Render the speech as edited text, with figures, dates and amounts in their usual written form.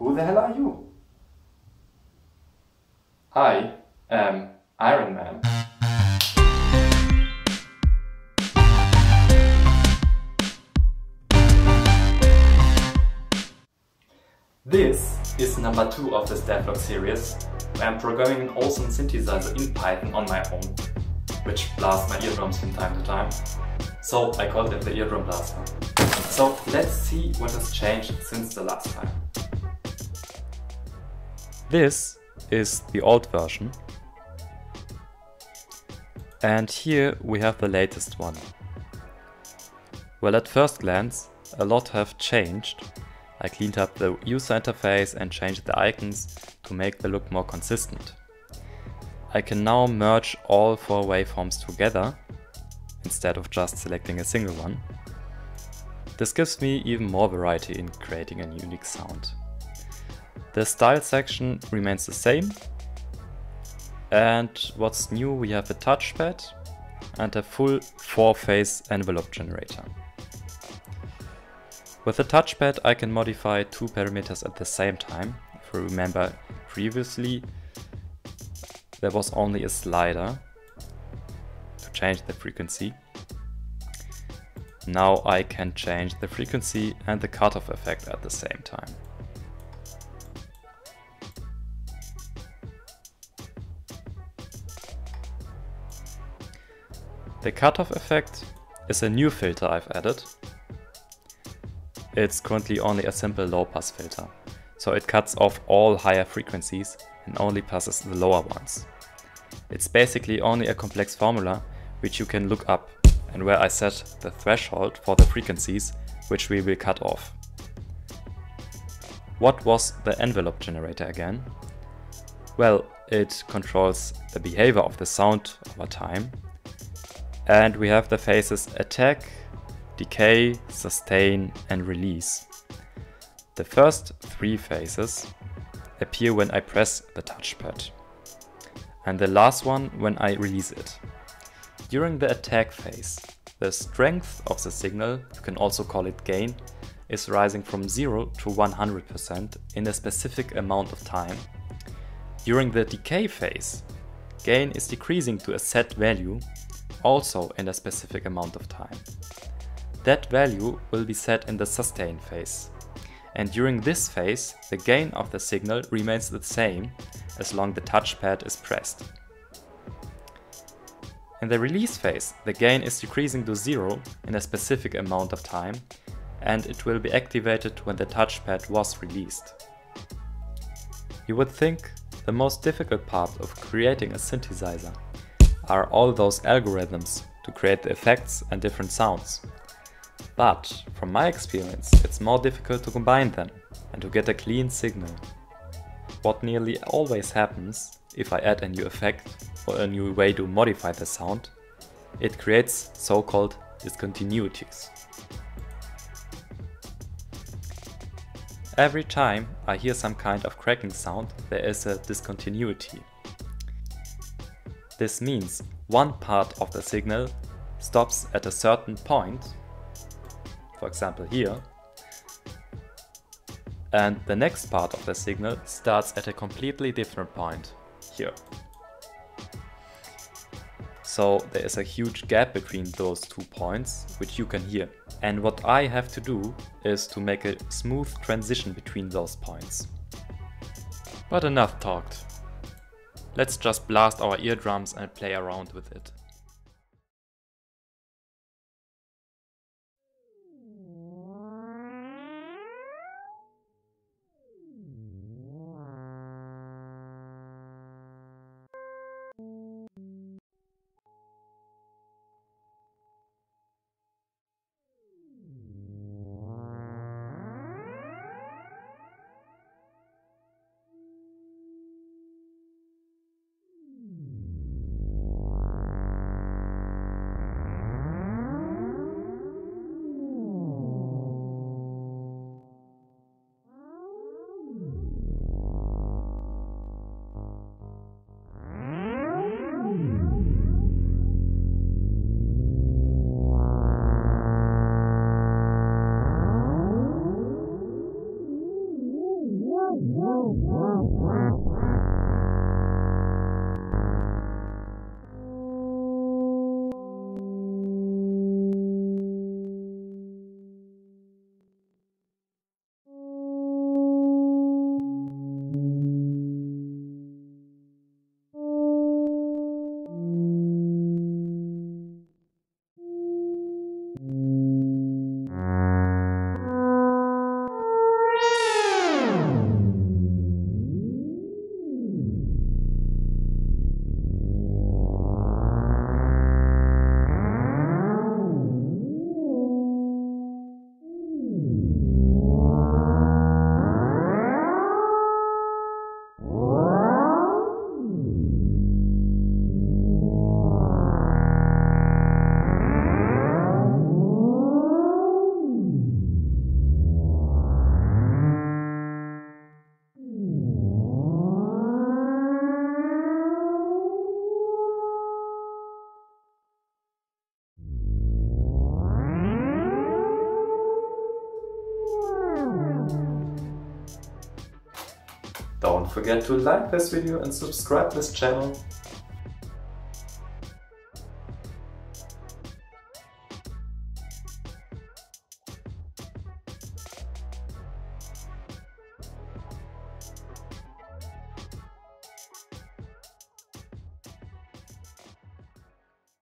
Who the hell are you? I am Iron Man. This is number 2 of this devlog series, where I'm programming an awesome synthesizer in Python on my own, which blasts my eardrums from time to time. So I called it the Eardrum Blaster. So let's see what has changed since the last time. This is the old version, and here we have the latest one. Well, at first glance, a lot have changed. I cleaned up the user interface and changed the icons to make the look more consistent. I can now merge all 4 waveforms together, instead of just selecting a single one. This gives me even more variety in creating a unique sound. The style section remains the same, and what's new, we have a touchpad and a full 4-phase envelope generator. With the touchpad I can modify 2 parameters at the same time. If you remember, previously there was only a slider to change the frequency. Now I can change the frequency and the cutoff effect at the same time. The cutoff effect is a new filter I've added. It's currently only a simple low-pass filter, so it cuts off all higher frequencies and only passes the lower ones. It's basically only a complex formula which you can look up, and where I set the threshold for the frequencies which we will cut off. What was the envelope generator again? Well, it controls the behavior of the sound over time, and we have the phases attack, decay, sustain and release. The first 3 phases appear when I press the touchpad, and the last one when I release it. During the attack phase, the strength of the signal, you can also call it gain, is rising from 0 to 100% in a specific amount of time. During the decay phase, gain is decreasing to a set value, also in a specific amount of time. That value will be set in the sustain phase, and during this phase the gain of the signal remains the same as long as the touchpad is pressed. In the release phase, the gain is decreasing to 0 in a specific amount of time, and it will be activated when the touchpad was released. You would think the most difficult part of creating a synthesizer are all those algorithms to create the effects and different sounds. But from my experience, it's more difficult to combine them and to get a clean signal. What nearly always happens if I add a new effect or a new way to modify the sound, it creates so-called discontinuities. Every time I hear some kind of cracking sound, there is a discontinuity. This means one part of the signal stops at a certain point, for example here, and the next part of the signal starts at a completely different point, here. So there is a huge gap between those 2 points, which you can hear. And what I have to do is to make a smooth transition between those points. But enough talked. Let's just blast our eardrums and play around with it. Don't forget to like this video and subscribe this channel.